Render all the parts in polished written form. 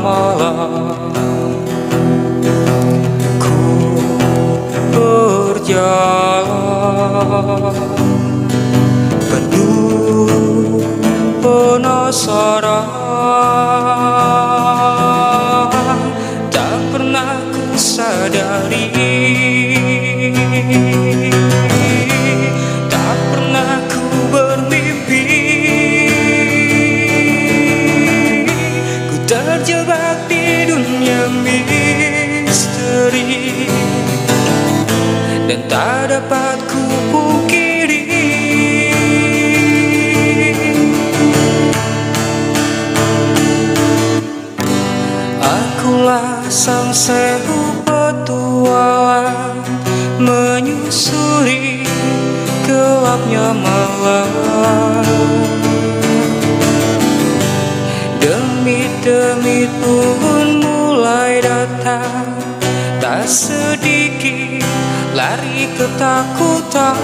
malam ku berjalan penuh penasaran, tak pernah ku sadari, tak pernah ku bermimpi, ku terjebak di dunia misteri dan tak dapat ku pungkiri. Akulah sang sewu petualang menyusuri gelapnya malam. Demit-demit pun mulai datang, tak sedikit lari ketakutan.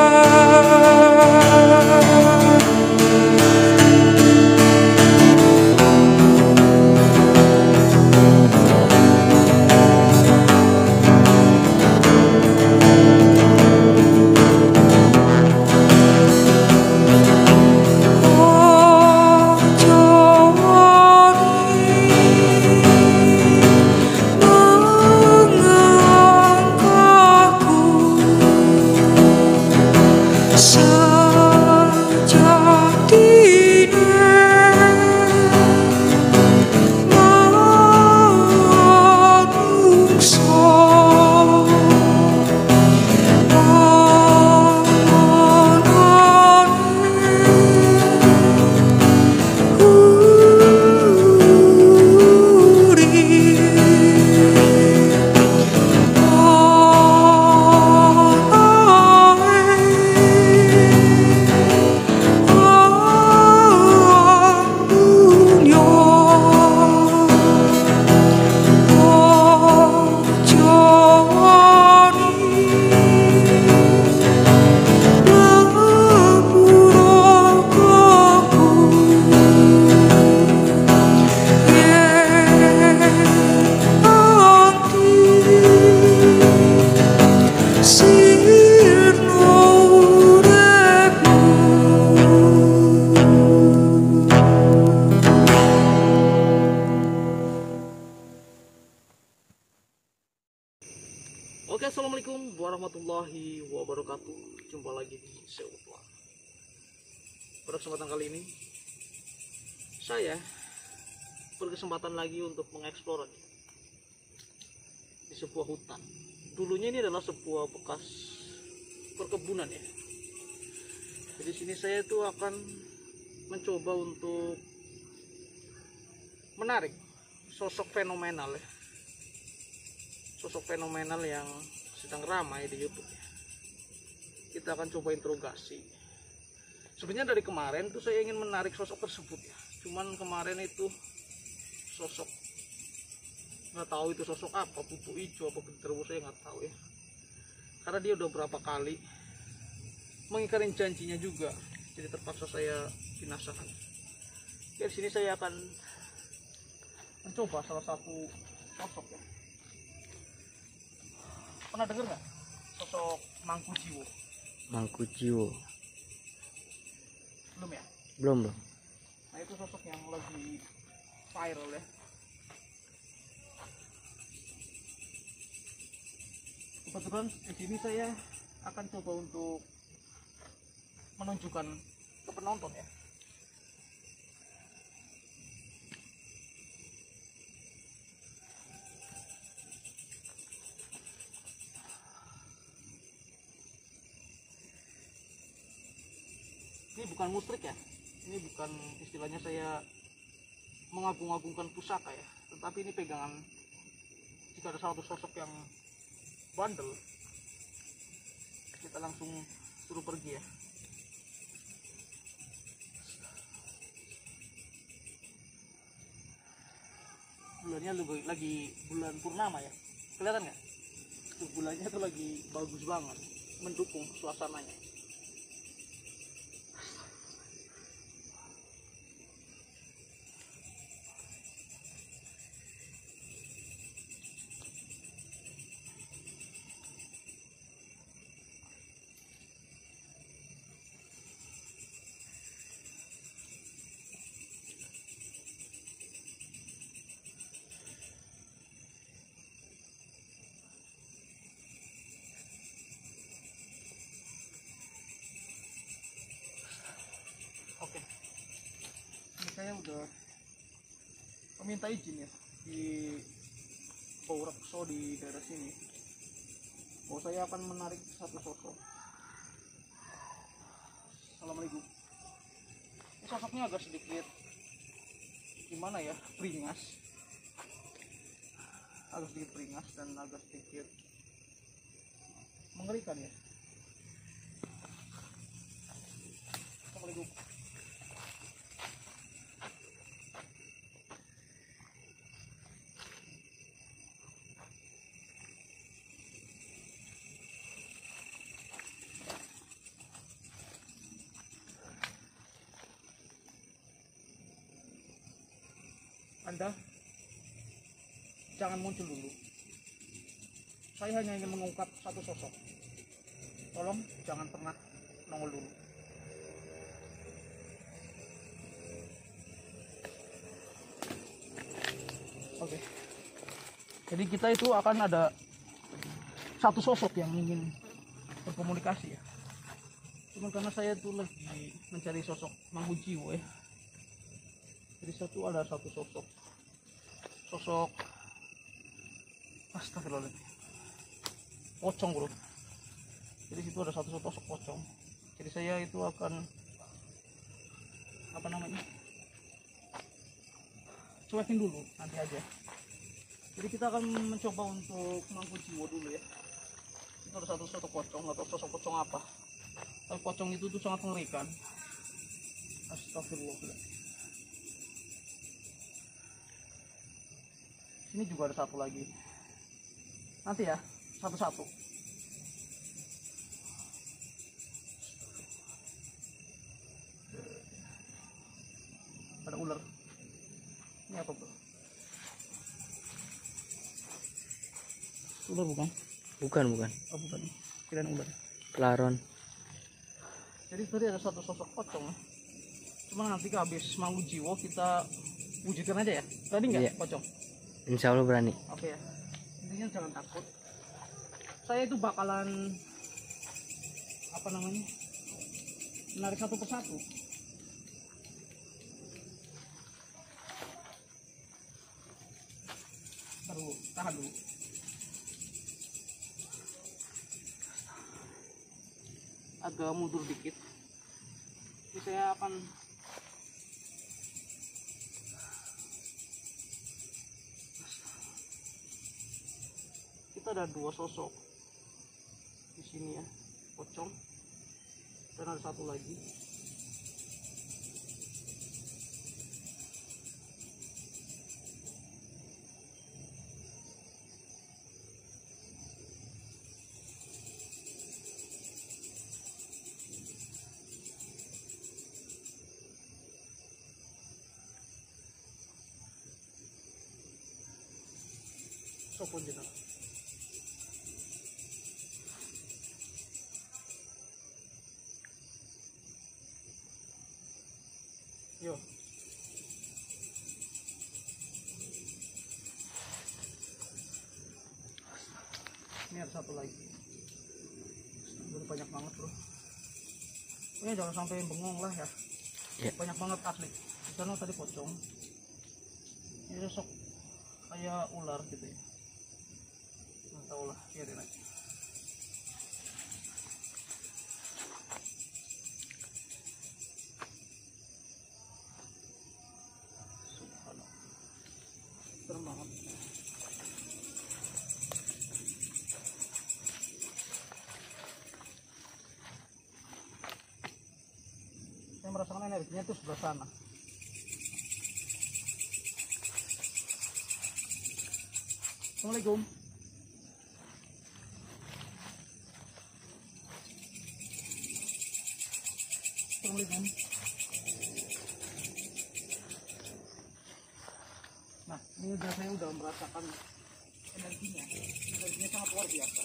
Oke, assalamualaikum warahmatullahi wabarakatuh. Jumpa lagi di Seutwa. Pada kesempatan kali ini saya berkesempatan lagi untuk mengeksplor di sebuah hutan. Dulunya ini adalah sebuah bekas perkebunan ya. Jadi sini saya tuh akan mencoba untuk menarik sosok fenomenal ya. Sosok fenomenal yang sedang ramai di YouTube ya. Kita akan coba interogasi. Sebenarnya dari kemarin tuh saya ingin menarik sosok tersebut ya. Cuman kemarin itu sosok nggak tahu itu sosok apa, pupu hijau apa genderuwo, saya nggak tahu ya. Karena dia udah berapa kali mengingkari janjinya juga, jadi terpaksa saya binasakan. Di sini saya akan mencoba salah satu sosok ya. Pernah dengar nggak sosok Mangku Jiwo? Mangku Jiwo Belum ya? belum. Nah itu sosok yang lagi viral ya. Kebetulan di sini saya akan coba untuk menunjukkan ke penonton ya. Ini bukan musrik ya, ini bukan istilahnya saya mengagung-agungkan pusaka ya, tetapi ini pegangan. Jika ada satu sosok yang bandel, kita langsung suruh pergi ya. Bulannya lagi bulan purnama ya, kelihatan nggak? Bulannya tuh lagi bagus banget, mendukung suasananya. saya udah meminta izin ya di Baurakso di daerah sini bahwa saya akan menarik satu sosok. Assalamualaikum. Ini sosoknya agak sedikit gimana ya, beringas, agak sedikit beringas dan agak sedikit mengerikan ya. Assalamualaikum. Anda jangan muncul dulu. Saya hanya ingin mengungkap satu sosok. Tolong jangan pernah nongol dulu. Oke. Jadi kita itu akan ada satu sosok yang ingin berkomunikasi ya. Cuman karena saya tuh lagi mencari sosok Manghujiwo ya. Jadi ada satu sosok astagfirullahaladzim, pocong bro. Jadi situ ada satu sosok pocong. Jadi saya itu akan apa namanya, cuekin dulu nanti aja. Jadi kita akan mencoba untuk Manghujiwo dulu ya. Itu ada satu sosok pocong, atau sosok pocong apa, tapi pocong itu tuh sangat mengerikan. Astagfirullahaladzim. Ini juga ada satu lagi. Nanti ya, satu-satu. Ada ular. Ini apa bro? Ular bukan? Bukan. Oh bukan. Kirain ular. Pelaron. Jadi tadi ada satu sosok pocong. Cuma nanti habis Manghujiwo kita wujudkan aja ya. Tadi nggak Iya. pocong? Insya Allah berani. Oke ya. Intinya jangan takut. Saya itu bakalan apa namanya, menarik satu persatu. Tahan dulu. Agak mundur dikit. Ini saya akan ada dua sosok di sini ya, pocong, dan ada satu lagi. Sopo jeneng? Yo. Ini ada satu lagi. Udah banyak banget bro. Ini jangan sampai bengong lah ya. Yeah. Banyak banget asli. Di sana tadi pocong. Ini sosok kayak ular gitu ya. Nggak tahu lah, biarin aja. Serem banget. Saya merasakan energinya itu sebelah sana. Assalamualaikum. Assalamualaikum. Nah, ini saya udah merasakan energinya sangat luar biasa.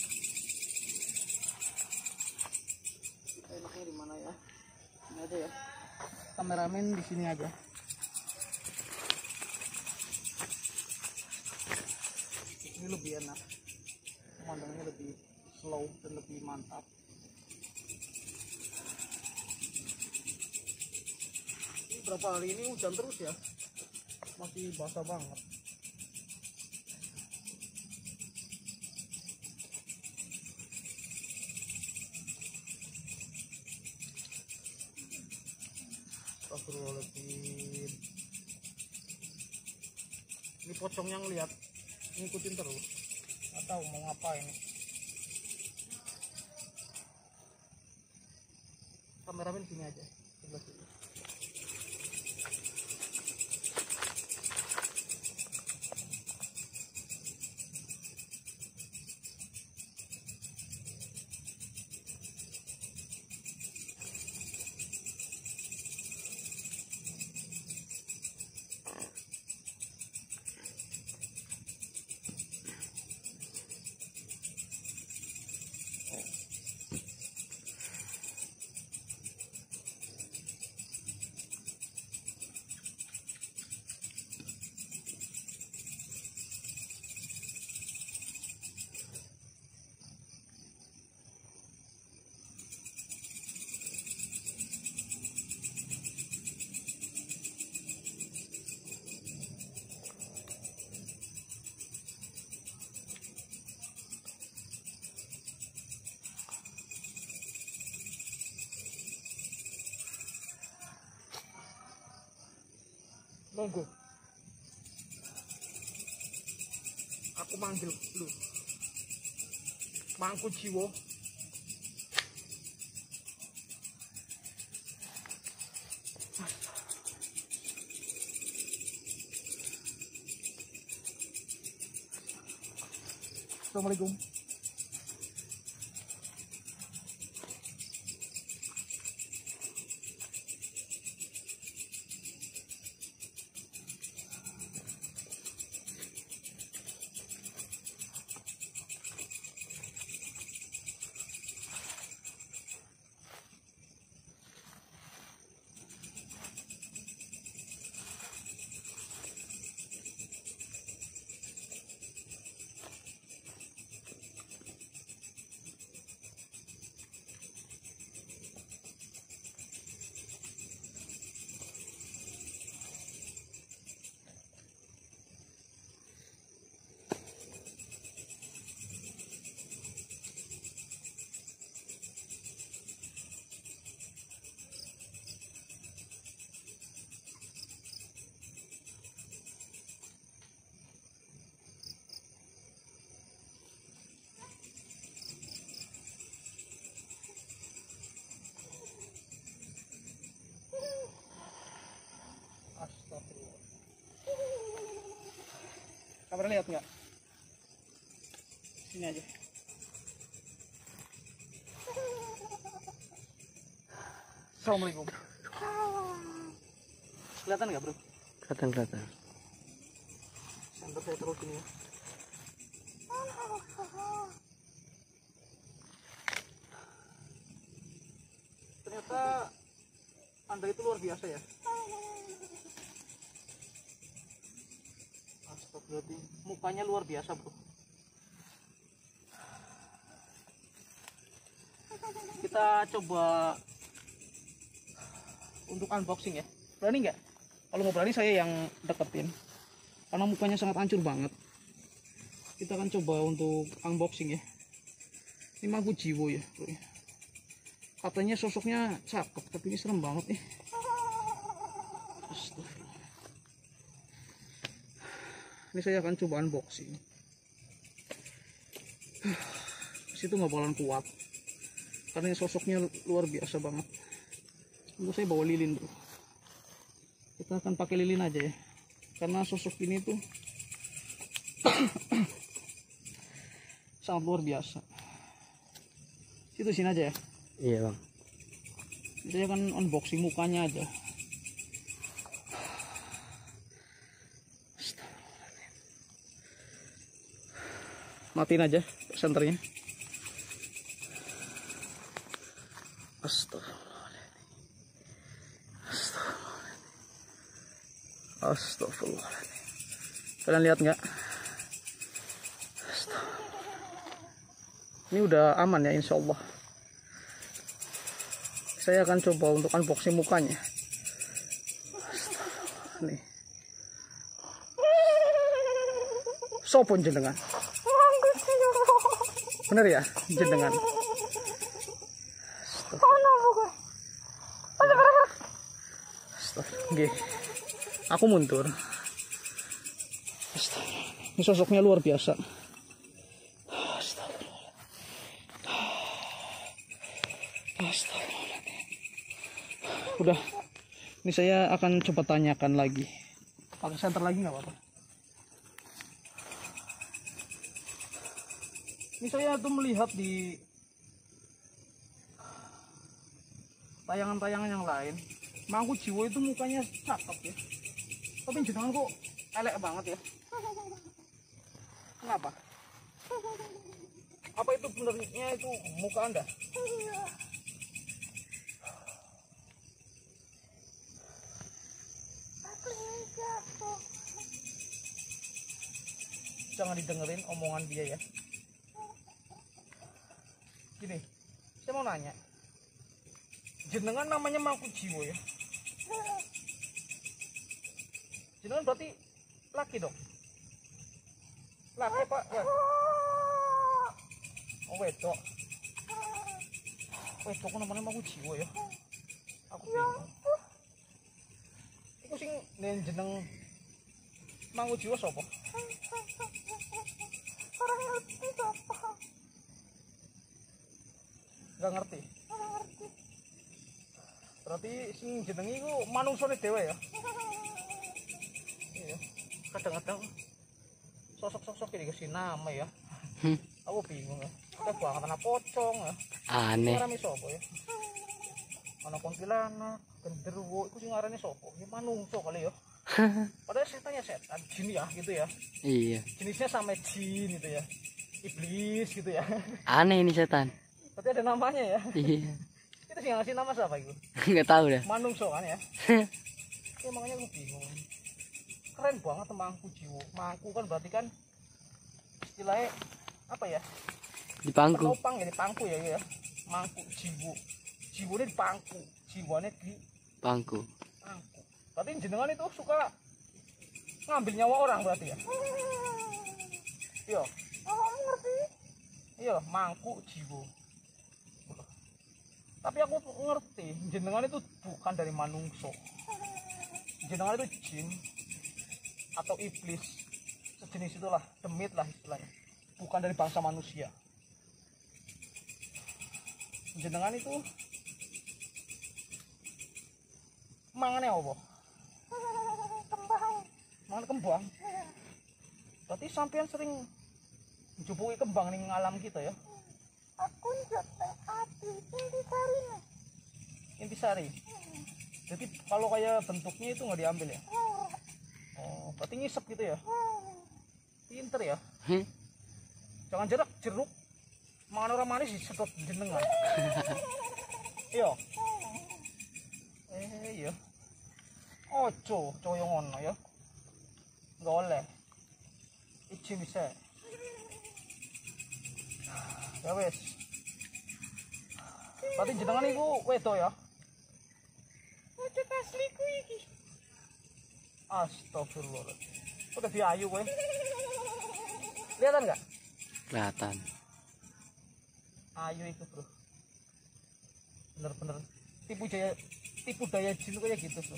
Kita enaknya di mana ya? Ini aja ya. Kameramen di sini aja. Ini lebih enak. Pemandangannya lebih slow dan lebih mantap. Beberapa hari ini hujan terus ya, masih basah banget. Astagfirullahaladzim. Ini pocongnya ngeliat, ngikutin terus. Nggak tahu mau ngapain. Kameramen sini aja, sebelah sini. Monggo. Aku manggil lu. Mangku jiwo. Assalamualaikum. Kamera lihat nggak? Sini aja. Assalamualaikum. Kelihatan nggak, bro? Kelihatan. Senter saya terus ini ya. Ternyata Anda itu luar biasa ya. Berarti mukanya luar biasa, bro. Kita coba untuk unboxing ya. Berani nggak? Kalau mau berani saya yang deketin, karena mukanya sangat hancur banget. Kita akan coba untuk unboxing ya. Ini mangku jiwo ya, bro. Katanya sosoknya cakep, tapi ini serem banget nih. Ini saya akan coba unboxing. Situ nggak bakalan kuat, karena sosoknya luar biasa banget. Untuk saya bawa lilin, bro. Kita akan pakai lilin aja ya, karena sosok ini tuh sangat luar biasa. Situ sini aja ya. Iya, Bang. Saya akan unboxing mukanya aja. Matiin aja senternya. Astagfirullahaladzim. Kalian lihat nggak? Ini udah aman ya, insya Allah. Saya akan coba untuk unboxing mukanya. nih. Sopo jenengan? Bener ya jenengan? Nggih. Aku mundur. Ini sosoknya luar biasa. Astagfirullahaladzim. Udah. Ini saya akan coba tanyakan lagi. Pakai senter lagi nggak apa-apa. Ini saya tuh melihat di tayangan-tayangan yang lain, mangku jiwo itu mukanya cakep ya. Tapi jenengan kok elek banget ya. Kenapa? Apa itu benernya itu muka Anda? Jangan didengerin omongan dia ya. Gini, saya mau nanya. Jenengan namanya Mangku Jiwo ya? Jenengan berarti laki dong? Laki Pak ya? Oh wedok. Wedok namanya Mangku Jiwo ya? Aku bingung. Iku sing jeneng Mangku Jiwo sapa? Orang ngerti apa? Gak ngerti. Berarti sing jenengi iku manungsane dhewe ya? Iya. Kadang-kadang sosok-sosok ini kasih nama ya. Aku bingung ya. Kita banget anak pocong ya. Aneh. Ngarani sopo ya? Ana kuntilanak, genderuwo, iku sing ngarani sopo? Ya manungso kali ya. Padahal setannya setan, jin ya gitu ya. Iya. Jenisnya sama jin gitu ya. Iblis gitu ya. Aneh ini setan. Berarti ada namanya ya. Iya. Itu sih yang ngasih nama siapa itu? Nggak tahu dah. Manungso kan ya. Ya makanya aku bingung. Keren banget Mangku Jiwo. Mangku kan berarti kan istilahnya apa ya? Di pangku. Penopang ya, di pangku ya, ya. Mangku Jiwo. Jiwonya di pangku, jiwanya di Pangku. pangku. Berarti jenengan itu suka ngambil nyawa orang berarti ya? Iya. Oh, ngerti? Iya, Mangku Jiwo. Tapi aku ngerti, jenengan itu bukan dari manungso. Jenengan itu jin atau iblis, sejenis itulah, demit lah istilahnya. Bukan dari bangsa manusia. Jenengan itu mangannya apa? Kembang. Mangan kembang. Berarti sampean sering menjupuki kembang ning alam kita ya? Aku njoteng ati intisari nih. Intisari. Jadi kalau kayak bentuknya itu nggak diambil ya? Oh, berarti ngisep gitu ya? Pinter ya? Jangan jerak jeruk. Mangan orang manis disedot jenengan. Iya. Iya. Ojo, coyo ngono ya. Nggak oleh. Izin bisa. Ya wes. Berarti jenengan iku wedo ya? Wujud asliku iki. Astagfirullahaladzim. Udah diayu kowe. Kelihatan nggak? Kelihatan. Ayu itu bro. Bener-bener tipu daya jin kayak gitu bro.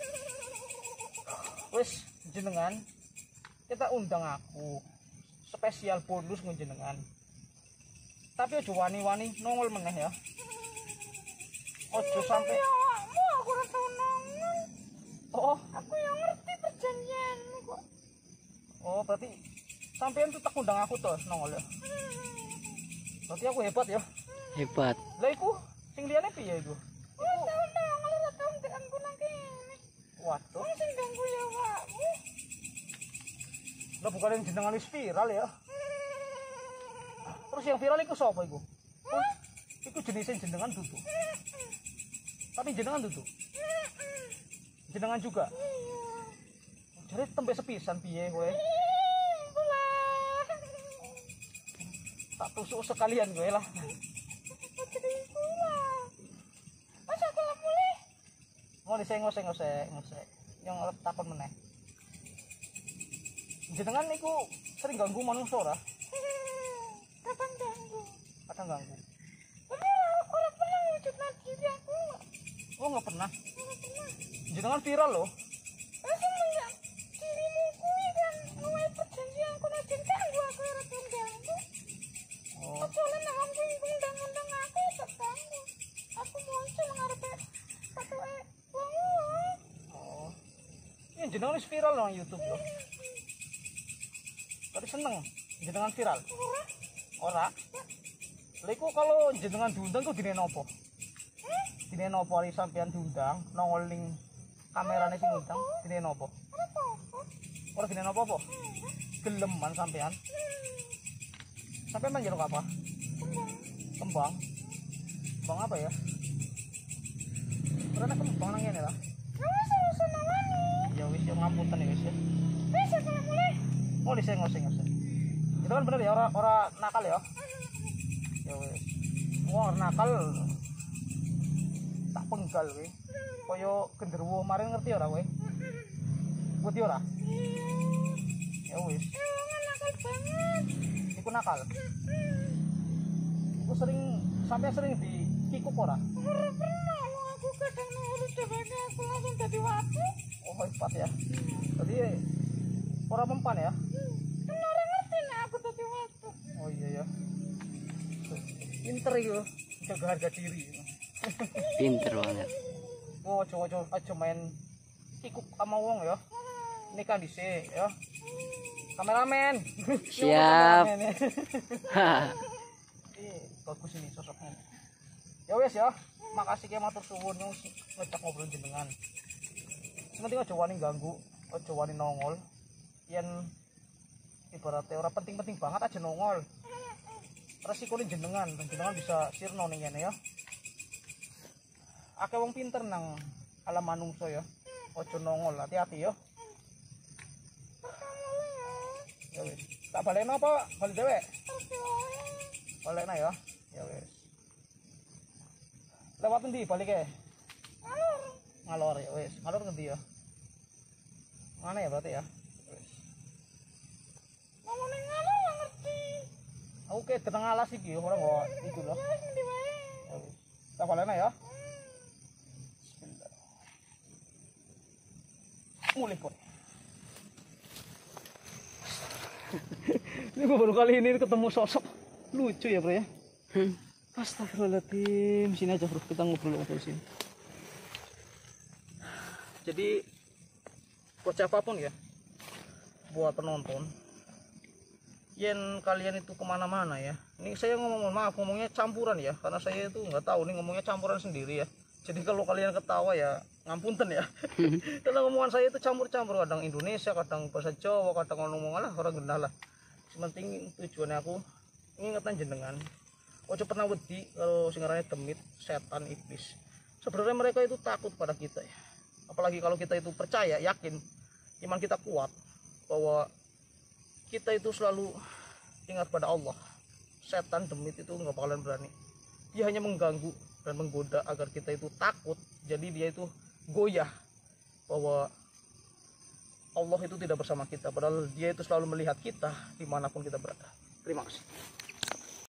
Wes jenengan kita undang aku spesial bonus njenengan. Tapi ojo wani-wani nongol meneh ya. Ojo sampai Awakmu aku ora tau nongol. oh Aku yang ngerti perjanjian kok. oh berarti sampean tuh tak undang aku tuh nongol ya. Berarti aku hebat ya. Hebat. Lah iku sing liyane piye iku? Ora tau nongol, ora tau ganggu nang kene. Waduh. Wong sing ganggu ya awakmu. Lah bukan yang jenengan wis viral ya. Terus yang viral iku sapa iku? Oh, iku jenisnya jenengan duduk. Tapi jenengan duduk. Jenengan juga. Jadi tempe sepisan piye kowe? Tak tusuk sekalian gue lah. Masa aku mulai? Ngosek. yang arep takon meneh. Jenengan niku sering ganggu manungsa ora? Kapan ganggu? Kadang ganggu. Tapi orang pernah wujudkan diri aku. Oh, nggak pernah. Nggak pernah. Jenengan viral loh. Semenjak dirimu kuwi kan mulai perjanjian aku nanti ganggu aku ora ganggu. Oh, Soalnya nek wong kuwi undang-undang aku tetep ganggu. Aku muncul ngarepe patuke wong. oh. Ini jenengan wis viral nang YouTube loh. Tadi seneng jenengan viral. Ora. Lha iku kalau jenengan diundang kok dine nopo? Dine nopo ari sampean diundang nongol ning kamerane sing ngundang dine nopo? Ora dine nopo apa? Geleman sampean. Sampean manjeruk apa? Kembang. Kembang apa ya? Ora ana kembang nang ngene lah. Wis senawani. Ya wis yo ngapunten ya wis ya. Wis aku mulai. Oh, diseng. Itu kan bener ya, ora nakal ya. Ya wis. Wong nakal tak penggal kowe. Kaya genderuwo kemarin ngerti ora kowe? Ngerti ora? Ya wis. Wong nakal banget. Iku nakal. Iku sampai sering dikikuk ora? Ora pernah lo aku kadang nurut deweke aku langsung dadi watu. Oh, hebat ya. Tadi ora mempan ya? Kan ora ngerti nek aku dadi watu. Oh iya ya. Pinter iku, jaga harga diri. Pinter banget. Oh, coba aja main kikuk sama wong ya. Nikah dhisik ya. Kameramen. Siap. Kameramen, ya. Bagus ini sosoknya. Ya wes ya. Makasih ya matur suwun yang ngejak ngobrol jenengan. Sementing aja wani ganggu, aja wani nongol. Yen ibaratnya ora penting-penting banget aja nongol. Resikonya jenengan, dan jenengan bisa sirno ning kene ya. Akeh wong pinter nang alam manungsa ya. Aja nongol, hati-hati ya. Ya wis. Tak balekno apa? Balik dewek. Balekna ya. Ya wis. Lewat endi balike? Ngalor ya wis. Ngalor ngendi ya? Mana ya berarti ya? Wis. Ngomongin ngalor gak ngerti. Oke, tenang alas iki ora kok iku lho. Ya wis ngendi wae. Ya wis. Tak balekna ya. Bismillah. Mulih kok. Ini gue baru kali ini ketemu sosok lucu ya bro ya. Astagfirullahaladzim, sini aja bro, kita ngobrol sini. Jadi buat siapapun ya, buat penonton, yen kalian itu kemana-mana ya. Ini saya ngomongnya campuran ya, karena saya itu nggak tahu nih ngomongnya campuran sendiri ya. Jadi kalau kalian ketawa ya ngampunten ya. Karena ngomongan saya itu campur-campur, kadang Indonesia, kadang bahasa Jawa, kadang ngomong lah orang genah lah. Sementing tujuannya aku ngingetan jenengan. Ojo pernah wedi kalau sing ngarane demit, setan, iblis. Sebenarnya mereka itu takut pada kita ya. Apalagi kalau kita itu percaya, yakin, iman kita kuat bahwa kita itu selalu ingat pada Allah. Setan, demit itu nggak bakalan berani. Dia hanya mengganggu dan menggoda agar kita itu takut. Jadi dia itu goyah bahwa Allah itu tidak bersama kita, padahal dia itu selalu melihat kita dimanapun kita berada. Terima kasih.